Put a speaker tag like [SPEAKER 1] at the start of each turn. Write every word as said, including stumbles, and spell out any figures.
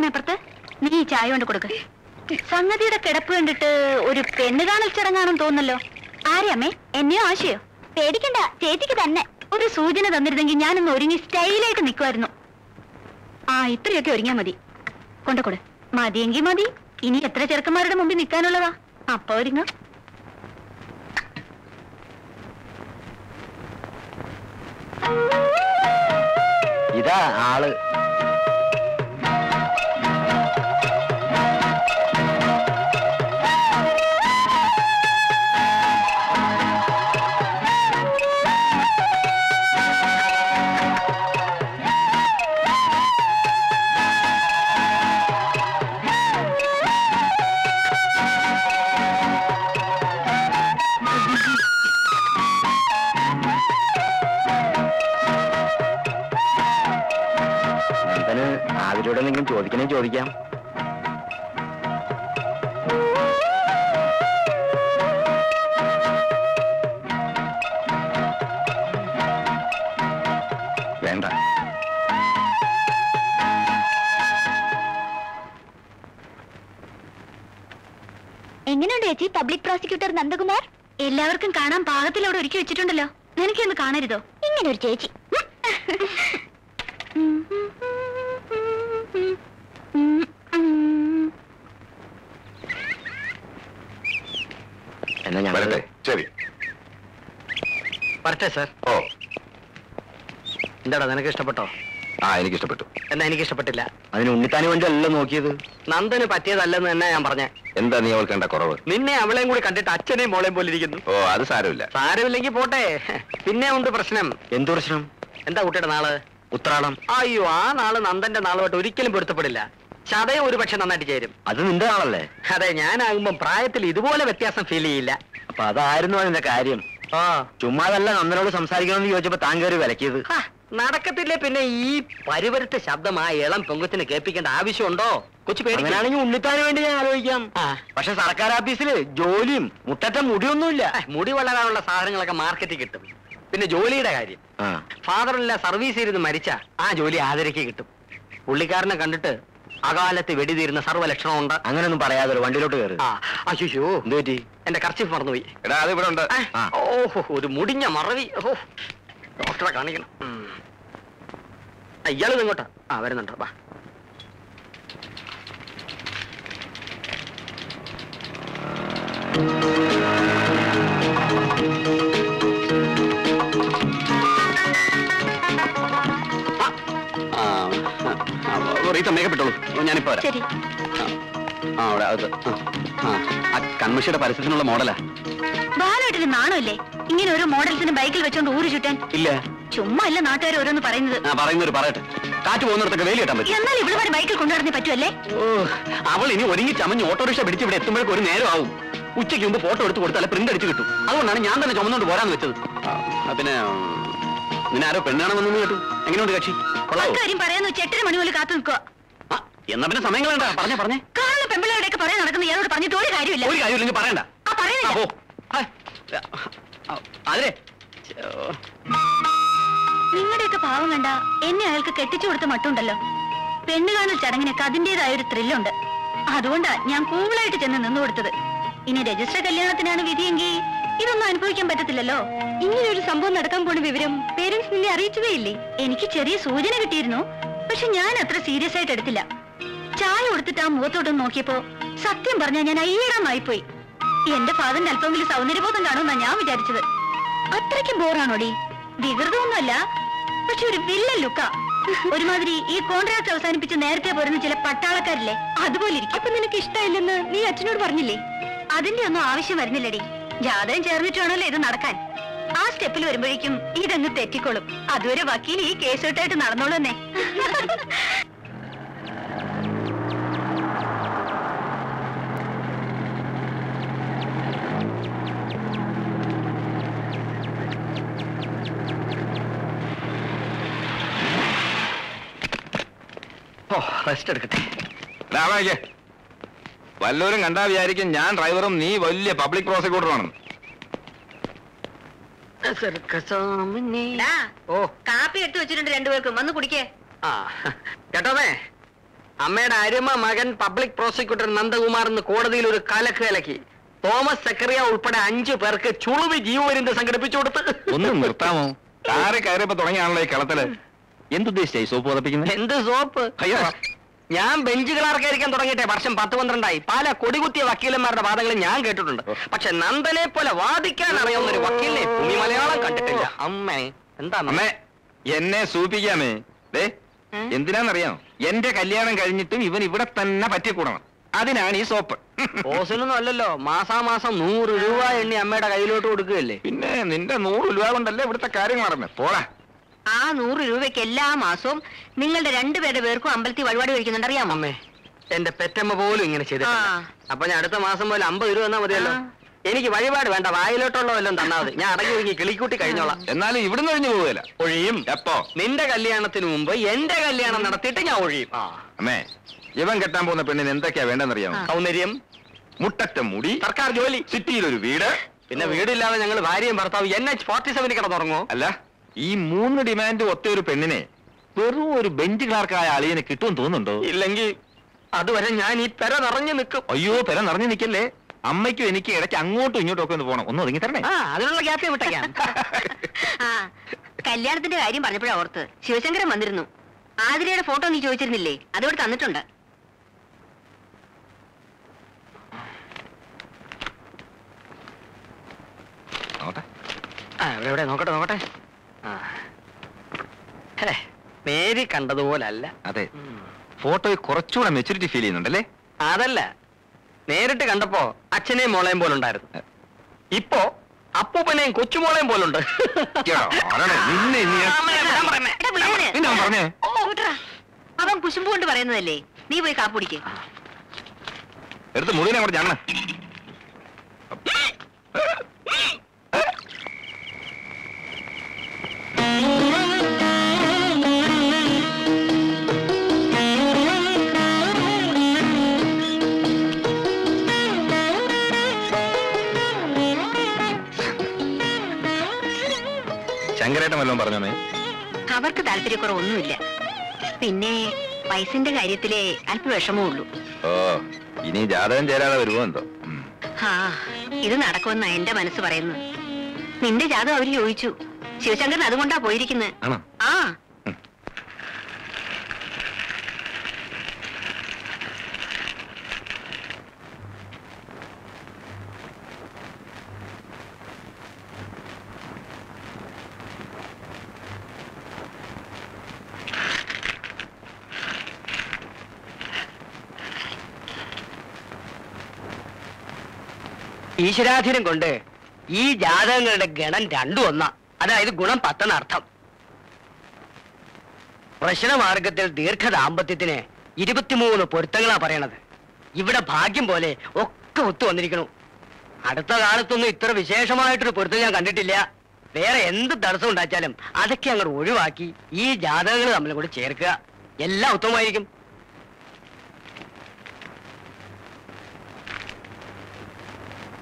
[SPEAKER 1] അപ്പുറത്ത്. നീ ചായ കൊണ്ട് കൊടുക്ക. സംഗതിയുടെ കിടപ്പ് കണ്ടിട്ട് ഒരു പെണ്ണ് കാണൽ ചടങ്ങാണെന്ന് തോന്നല്ലോ. ആരെയമ്മേ, എന്നെയോ ആശയോ? പേടിക്കണ്ട, ചേച്ചിക്ക് തന്നെ. ഒരു സൂചന തന്നിരുന്നെങ്കിൽ ഞാനൊന്ന് ഒരുങ്ങി സ്റ്റൈലായിട്ട് നിൽക്കുമായിരുന്നു. ആ, ഇത്രയൊക്കെ ഒരുങ്ങിയാ മതി. കൊണ്ടുകൊടു. മതിയെങ്കിൽ മതി. ഇനി എത്ര ചെറുക്കന്മാരുടെ മുമ്പിൽ നിൽക്കാനുള്ളതാ? അപ്പൊ ഒരുങ്ങ.
[SPEAKER 2] ഇതാ ആള്. അവരോട് എന്തെങ്കിലും ചോദിക്കണേ ചോദിക്കാം. വേണ്ട.
[SPEAKER 1] എങ്ങനെയുണ്ട് ചേച്ചി പബ്ലിക് പ്രോസിക്യൂട്ടർ നന്ദകുമാർ? എല്ലാവർക്കും കാണാൻ പാകത്തിൽ അവിടെ ഒരുക്കി വെച്ചിട്ടുണ്ടല്ലോ. നിനക്കൊന്ന് കാണരുതോ ഇങ്ങനെ ഒരു ചേച്ചി?
[SPEAKER 2] എന്നാ ഞാൻ വരട്ടെ?
[SPEAKER 3] ശരി,
[SPEAKER 2] വരട്ടെ സാർ.
[SPEAKER 3] ഓ,
[SPEAKER 2] എന്താടാ നിനക്ക് ഇഷ്ടപ്പെട്ടോ?
[SPEAKER 3] ആ, എനിക്ക് ഇഷ്ടപ്പെട്ടു.
[SPEAKER 2] എന്നാ എനിക്ക് ഇഷ്ടപ്പെട്ടില്ല.
[SPEAKER 3] അതിന് ഉണ്ണിത്താന് വേണ്ടി അല്ല നോക്കിയത്.
[SPEAKER 2] നന്ദന് പറ്റിയതല്ലെന്ന് തന്നെ ഞാൻ പറഞ്ഞ.
[SPEAKER 3] എന്താ നീ അവൾ കണ്ട കുറവ്?
[SPEAKER 2] നിന്നെ അവളെയും കൂടി കണ്ടിട്ട് അച്ഛനെയും മോളെയും പോലെ ഇരിക്കുന്നു.
[SPEAKER 3] ഓ, അത് സാരമില്ല.
[SPEAKER 2] സാരമില്ലെങ്കിൽ പോട്ടെ. പിന്നെ ഉണ്ട് പ്രശ്നം.
[SPEAKER 3] എന്തു പ്രശ്നം?
[SPEAKER 2] എന്താ കുട്ടിയുടെ നാള്?
[SPEAKER 3] ഉത്രാടം.
[SPEAKER 2] അയ്യോ, ആ നാള് നന്ദന്റെ നാളുമായിട്ട് ഒരിക്കലും പൊരുത്തപ്പെടില്ല. ചതയം ഒരു പക്ഷെ നന്നായിട്ട് ചേരും.
[SPEAKER 3] അത് നിന്റെ നാളല്ലേ?
[SPEAKER 2] അതെ, ഞാനാകുമ്പോ പ്രായത്തിൽ ഇതുപോലെ വ്യത്യാസം ഫീൽ ചെയ്യില്ല.
[SPEAKER 3] അപ്പൊ അതായിരുന്നു അതിന്റെ കാര്യം.
[SPEAKER 2] ആ,
[SPEAKER 3] ചുമ്മാതല്ല നന്ദനോട് സംസാരിക്കണമെന്ന് ചോദിച്ചപ്പോ താൻ കയറി വിലക്കിയത്.
[SPEAKER 2] നടക്കത്തില്ലേ? പിന്നെ ഈ പരിവരുത്ത ശബ്ദം ആ ഇളം പൊങ്കത്തിന് കേൾപ്പിക്കേണ്ട ആവശ്യമുണ്ടോ? കൊച്ചു പേടിക്കുകയാണെങ്കിൽ
[SPEAKER 3] ഉണ്ണിത്താന് വേണ്ടി ഞാൻ ആലോചിക്കാം. പക്ഷെ സർക്കാർ ഓഫീസില് ജോലിയും മുട്ടറ്റ മുടിയൊന്നുമില്ല.
[SPEAKER 2] മുടി വളരാനുള്ള സാധനങ്ങളൊക്കെ മാർക്കറ്റിൽ കിട്ടും. പിന്നെ ജോലിയുടെ കാര്യം, ഫാദറില്ല സർവീസ് ചെയ്ത് മരിച്ച ആ ജോലി ആദരയ്ക്ക് കിട്ടും. പുള്ളിക്കാരനെ കണ്ടിട്ട് അകാലത്ത് വെടിതീരുന്ന സർവ്വലക്ഷണമുണ്ട്.
[SPEAKER 3] അങ്ങനെയൊന്നും പറയാതെ വണ്ടിയിലോട്ട് കയറി.
[SPEAKER 2] അയ്യോ,
[SPEAKER 3] എന്ത് പറ്റി?
[SPEAKER 2] എന്റെ കർച്ചീഫ് മറന്നുപോയി.
[SPEAKER 3] എടാ, അത് ഇവിടെ ഉണ്ട്.
[SPEAKER 2] ഓഹോ, ഒരു മുടിഞ്ഞ മറവി. ഓഹോ, ഡോക്ടറെ കാണിക്കണം. ഇയാള് ഇങ്ങോട്ടാ? ആ, വരുന്നുണ്ടോ? വാ. മേക്കപ്പെട്ടോളൂ, ഞാനിപ്പോ വരാം. ആ, അവിടെ അത് ആ കൺമഷിയുടെ പരസ്യത്തിനുള്ള മോഡലാ.
[SPEAKER 1] ബാലോട്ടിന് നാണമില്ലേ ഇങ്ങനെ ഓരോ മോഡൽസിന് ബൈക്കിൽ വെച്ചോണ്ട് ഊര് ചുറ്റാൻ?
[SPEAKER 2] ഇല്ല,
[SPEAKER 1] ചുമ്മാ അല്ല നാട്ടുകാർ ഓരോന്ന് പറയുന്നത്.
[SPEAKER 2] പറയുന്നൊരു പറയട്ടെ. കാറ്റ് പോകുന്നിടത്തൊക്കെ വെയിൽ കിട്ടാൻ പറ്റും.
[SPEAKER 1] എന്നാൽ ഇവിടെ ബൈക്കിൽ കൊണ്ടുനടന്നേ പറ്റുമല്ലേ?
[SPEAKER 2] ഓ, അവൾ ഇനി ഒരുങ്ങി ചമഞ്ഞ് ഓട്ടോറിക്ഷ പിടിച്ച് ഇവിടെ എത്തുമ്പോഴേക്കും ഒരു നേരം ആവും. ഉച്ചയ്ക്ക് മുമ്പ് ഫോട്ടോ എടുത്ത് കൊടുത്താൽ പ്രിന്റ് അടിച്ച് കിട്ടും. അതുകൊണ്ടാണ് ഞാൻ തന്നെ ചുമന്നുകൊണ്ട് പോരാന്ന് വെച്ചത്. പിന്നെ നിന്നെ ആരോ പെണ്ണാണെന്ന് കേട്ടു. എങ്ങനെയുണ്ട് കക്ഷി?
[SPEAKER 1] കാര്യം പറയാന്ന് വെച്ച് എട്ടര മണി പോലെ കാത്തു നിൽക്കുക.
[SPEAKER 2] എന്നാ പിന്നെ സമയം കളയണ്ട, പറഞ്ഞേ പറഞ്ഞേ.
[SPEAKER 1] കാണുന്ന പെമ്പിളയോടെയൊക്കെ പറയാൻ നടക്കുന്ന ഇയാളോട് പറഞ്ഞിട്ട് ഒരു കാര്യമില്ല.
[SPEAKER 2] ഒരു കാര്യമില്ലെങ്കിൽ പറയണ്ട. അതെ,
[SPEAKER 1] നിങ്ങളുടെയൊക്കെ പാവം കണ്ട എന്നെ അയാൾക്ക് കെട്ടിച്ചു കൊടുത്ത മട്ടുണ്ടല്ലോ. പെണ്ണ് കാണൽ ചടങ്ങിനൊക്കെ അതിന്റേതായ ഒരു ത്രില്ലുണ്ട്. അതുകൊണ്ടാ ഞാൻ കൂളായിട്ട് ചെന്ന് നിന്നു കൊടുത്തത്. ഇനി രജിസ്റ്റർ കല്യാണത്തിനാണ് വിധിയെങ്കിൽ ഇതൊന്നും അനുഭവിക്കാൻ പറ്റത്തില്ലല്ലോ. ഇങ്ങനെ ഒരു സംഭവം നടക്കാൻ പോണ വിവരം പേരൻസ് നിന്നെ അറിയിച്ചതേ ഇല്ലേ? എനിക്ക് ചെറിയ സൂചന കിട്ടിയിരുന്നു, പക്ഷെ ഞാൻ അത്ര സീരിയസ് ആയിട്ട് എടുത്തില്ല. ചായ കൊടുത്തിട്ട് ആ മുഖത്തോട്ടൊന്ന് നോക്കിയപ്പോ സത്യം പറഞ്ഞാൽ ഞാൻ അയ്യടാന്നായിപ്പോയി. എന്റെ ഫാദറിന്റെ അല്പമെങ്കിലും സൗന്ദര്യബോധം കാണുമെന്നാ ഞാൻ വിചാരിച്ചത്. അത്രയ്ക്ക് ബോറാണോടി? വികൃതമൊന്നുമല്ല, പക്ഷെ ഒരു വില്ലൻ ലുക്കാ. ഒരുമാതിരി ഈ കോൺട്രാക്ട് അവസാനിപ്പിച്ച് നേരത്തെ പോരുന്ന ചില പട്ടാളക്കാരില്ലേ, അതുപോലെ ഇരിക്കും. അപ്പൊ നിനക്ക് ഇഷ്ടമില്ലെന്ന് നീ അച്ഛനോട് പറഞ്ഞില്ലേ? അതിന്റെ ഒന്നും ആവശ്യം വരുന്നില്ലടി. ജാതകം ചേർന്നിട്ട് വേണമല്ലോ ഇത് നടക്കാൻ. ആ സ്റ്റെപ്പിൽ വരുമ്പോഴേക്കും ഇതങ്ങ് തെറ്റിക്കോളും. അതുവരെ വക്കീൽ ഈ കേസ് വിട്ടായിട്ട് നടന്നോളൂ തന്നെ.
[SPEAKER 2] റെസ്റ്റ് എടുക്കട്ടെ.
[SPEAKER 3] വല്ലവരും കണ്ടാ വിചാരിക്കും ഞാൻ ഡ്രൈവറും നീ വലിയ പബ്ലിക് പ്രോസിക്യൂട്ടറാണെന്ന്.
[SPEAKER 1] ഓ, കാപ്പി എടുത്തു വെച്ചിട്ടുണ്ട് രണ്ടുപേർക്കും, വന്ന് കുടിക്കേ.
[SPEAKER 2] ആ കേട്ടോമേ,
[SPEAKER 3] അമ്മയുടെ അരുമ മകൻ പബ്ലിക് പ്രോസിക്യൂട്ടർ നന്ദകുമാർ എന്ന് കോടതിയിൽ ഒരു കലക്ക് കലക്കി. തോമസ് സക്കറിയ ഉൾപ്പെടെ അഞ്ചു പേർക്ക് ചുളുവി ജീവപര്യന്തം സംഘടിപ്പിച്ചു കൊടുത്ത്.
[SPEAKER 2] ഒന്ന് നിർത്താമോ? കാറ് കയറിയപ്പോ തുടങ്ങിയാണല്ലോ ഈ കളത്തില്. എന്തുദ്ദേശിച്ചായി സോപ്പ് പതപ്പിക്കുന്നത്?
[SPEAKER 3] എന്ത് സോപ്പ്?
[SPEAKER 2] അയ്യോ,
[SPEAKER 3] ഞാൻ ബെഞ്ച് ക്ലാർക്കായിരിക്കാൻ തുടങ്ങിയിട്ടെ വർഷം പത്ത് പന്ത്രണ്ടായി. പല കൊടികുത്തിയ വക്കീലന്മാരുടെ വാദങ്ങൾ ഞാൻ കേട്ടിട്ടുണ്ട്. പക്ഷെ നന്ദനെ പോലെ വാദിക്കാൻ അറിയാവുന്ന ഒരു വക്കീലിനെ ഭൂമി മലയാളം കണ്ടിട്ടില്ല. അമ്മേ എന്താ
[SPEAKER 2] അമ്മേ എന്നെ സൂപ്പിക്കാമേ. ദേ എന്തിനാന്നറിയാമോ? എന്റെ കല്യാണം കഴിഞ്ഞിട്ടും ഇവൻ ഇവിടെ തന്നെ പറ്റിക്കൂടണം. അതിനാണ് ഈ സോപ്പ്.
[SPEAKER 3] ഓസിനൊന്നും അല്ലല്ലോ, മാസാമാസം നൂറ് രൂപ എണ്ണി അമ്മയുടെ കയ്യിലോട്ട് കൊടുക്കുകയല്ലേ.
[SPEAKER 2] പിന്നെ നിന്റെ നൂറ് രൂപ കൊണ്ടല്ലേ ഇവിടുത്തെ കാര്യം നടന്നേ. പോടാ.
[SPEAKER 1] ആ നൂറ് രൂപയ്ക്ക് എല്ലാ മാസവും നിങ്ങളുടെ രണ്ടുപേരുടെ പേർക്കും അമ്പലത്തിൽ വഴിപാട് കഴിക്കുന്നുണ്ട്, അറിയാമോ?
[SPEAKER 3] അമ്മേ എന്റെ പെറ്റമ്മ പോലും ഇങ്ങനെ ചെയ്തിട്ടില്ല. അപ്പൊ ഞാൻ അടുത്ത മാസം പോലെ അമ്പത് രൂപ തന്നാ മതിയല്ലോ. എനിക്ക് വഴിപാട് വേണ്ട, വായിലോട്ടുള്ള വല്ലതും തന്നാ മതി. ഞാൻ അടങ്ങി ഒതുങ്ങി കിളിക്കൂട്ടി കഴിഞ്ഞോളാം.
[SPEAKER 2] എന്നാലും ഇവിടുന്ന് കഴിഞ്ഞു പോവുകയില്ല.
[SPEAKER 3] ഒഴിയും.
[SPEAKER 2] എപ്പോ?
[SPEAKER 3] നിന്റെ കല്യാണത്തിന് മുമ്പ് എന്റെ കല്യാണം നടത്തിയിട്ട് ഞാൻ ഒഴിയും.
[SPEAKER 2] അമ്മേ ഇവൻ കെട്ടാൻ പോകുന്ന പെണ്ണിന് എന്തൊക്കെയാ വേണ്ടെന്നറിയാമോ?
[SPEAKER 3] സൗന്ദര്യം,
[SPEAKER 2] മുട്ടറ്റം മുടി,
[SPEAKER 3] സർക്കാർ ജോലി,
[SPEAKER 2] സിറ്റിയിലൊരു വീട്.
[SPEAKER 3] പിന്നെ വീടില്ലാതെ ഞങ്ങൾ ഭാര്യയും ഭർത്താവ് എൻ എച്ച് ഫോർട്ടി സെവനിൽ കിടന്നുറങ്ങോ?
[SPEAKER 2] അല്ല, ഈ മൂന്ന് ഡിമാൻഡ് ഒത്ത ഒരു പെണ്ണിനെ വെറും ഒരു ബെഞ്ച് ക്ലാർക്കായ അളിയനെ കിട്ടുമെന്ന് തോന്നുന്നുണ്ടോ?
[SPEAKER 3] ഇല്ലെങ്കിൽ അതുവരെ ഞാൻ ഈ പെര നിറഞ്ഞു നിൽക്കും.
[SPEAKER 2] അയ്യോ, പെര നിറഞ്ഞു നിൽക്കല്ലേ. അമ്മയ്ക്കും എനിക്ക് ഇടയ്ക്ക് അങ്ങോട്ടും ഇങ്ങോട്ടും ഒക്കെ ഒന്ന് പോകണം. ഒന്ന് ഒതുങ്ങി തരണേ.
[SPEAKER 3] ആ അതിനുള്ള ഗ്യാപ്പ് വിട്ടേക്കാം.
[SPEAKER 1] ആ കല്യാണത്തിന്റെ കാര്യം പറഞ്ഞപ്പോഴാ ഓർത്ത്, ശിവശങ്കരൻ വന്നിരുന്നു. ആതിരയുടെ ഫോട്ടോ നീ ചോദിച്ചിരുന്നില്ലേ? അതിവിടെ തന്നിട്ടുണ്ട്.
[SPEAKER 3] ആ എവിടെ എവിടെ നോക്കട്ടെ നോക്കട്ടെ. ആ നേരി കണ്ടതുപോലല്ല.
[SPEAKER 2] അതെ, ഫോട്ടോയിൽ കുറച്ചുകൂടെ മെച്ചൂരിറ്റി ഫീൽ ചെയ്യുന്നുണ്ടല്ലേ?
[SPEAKER 3] അതല്ല, നേരിട്ട് കണ്ടപ്പോ അച്ഛനെയും മോളെയും പോലുണ്ടായിരുന്നു. ഇപ്പോ അപ്പൂപ്പനെയും കൊച്ചുമോളെയും പോലുണ്ട്.
[SPEAKER 1] അവൻ കുശുമ്പ് കൊണ്ട് പറയുന്നതല്ലേ. നീ പോയി കാപ്പുടിക്ക്.
[SPEAKER 2] എടുത്ത് മുഴുവനെ അങ്ങോട്ട് ഞാണ്. ശങ്കരേട്ടൻ വല്ലതും പറഞ്ഞോമേ?
[SPEAKER 1] അവർക്ക് താല്പര്യക്കുറവൊന്നുമില്ല. പിന്നെ വയസ്സിന്റെ കാര്യത്തിലെ അല്പ വിഷമമേ ഉള്ളൂ.
[SPEAKER 2] ഓ, ഇനി ജാതകം ചേരാതെ വരുമോ എന്തോ?
[SPEAKER 1] ആ ഇത് നടക്കുമെന്നാ എന്റെ മനസ്സ് പറയുന്നത്. നിന്റെ ജാതകം അവര് ചോദിച്ചു. ശിവശങ്കരൻ അതുകൊണ്ടാ പോയിരിക്കുന്നത്.
[SPEAKER 2] ആണോ?
[SPEAKER 1] ആ
[SPEAKER 3] ഈശ്വരാധീനം കൊണ്ട് ഈ ജാതകങ്ങളുടെ ഗണം രണ്ടും ഒന്നാ. അതായത് ഗുണം പത്തെന്നർത്ഥം. പ്രശ്നമാർഗത്തിൽ ദീർഘദാമ്പത്യത്തിന് ഇരുപത്തിമൂന്ന് പൊരുത്തങ്ങളാ പറയണത്. ഇവിടെ ഭാഗ്യം പോലെ ഒക്കെ ഒത്തു വന്നിരിക്കണു. അടുത്ത കാലത്തൊന്നും ഇത്ര വിശേഷമായിട്ടൊരു പൊരുത്തം ഞാൻ കണ്ടിട്ടില്ല. വേറെ എന്ത് തടസ്സം ഉണ്ടാച്ചാലും അതൊക്കെ അങ്ങോട്ട് ഒഴിവാക്കി ഈ ജാതകങ്ങൾ തമ്മിൽ കൂടി ചേർക്കുക. എല്ലാം ഉത്തമമായിരിക്കും.